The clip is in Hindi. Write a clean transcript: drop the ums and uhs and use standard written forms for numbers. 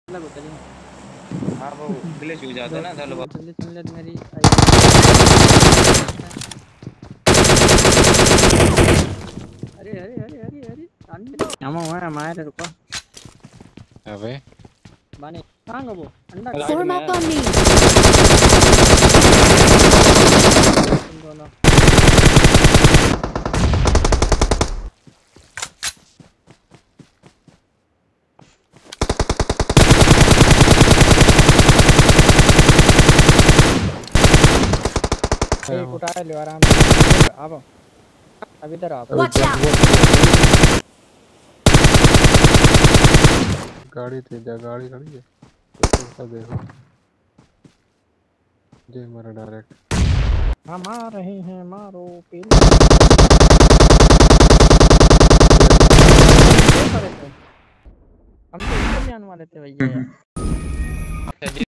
लगो चलिए। हाँ वो ग्लिच हो जाता है ना सालों बाद। जल्दी सुन ले मेरी अरे अरे अरे अरे अरे हम हुआ हमारे रुको अबे बाने कहाँ गया वो अंडा राइट Form में up है। on me. तुम दोनों एक उठा लो आराम से अब इधर आप अबे Watch out! गाड़ी थी जा गाड़ी खड़ी है तो देखो जे मारा डायरेक्ट हम आ रहे हैं मारो पील हम तो ऊपर जाने वाले थे भैया यार।